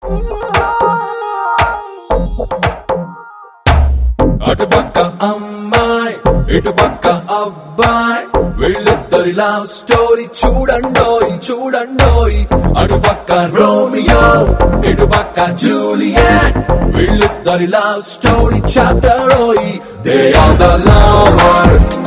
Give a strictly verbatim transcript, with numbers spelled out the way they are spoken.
అటు పక్క అమ్మాయి ఇటు పక్క అబ్బాయి వీళ్ళిద్దరి లవ్ స్టోరీ చూడండోయ్ చూడండోయ్ అటు పక్క రోమియో ఇటు పక్క జూలియట్ వీళ్ళిద్దరి లవ్ స్టోరీ చాప్టర్ ఓయ్ దే ఆర్ ద లవర్స్